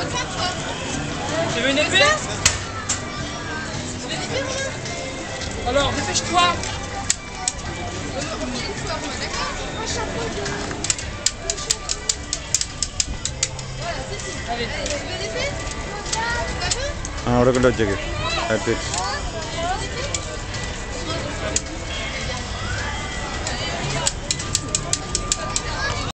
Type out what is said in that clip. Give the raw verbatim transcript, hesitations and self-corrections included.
Tu veux une épée? Alors, dépêche-toi. Allez. ആ അവിടെ കൊണ്ട് വെച്ചേക്ക്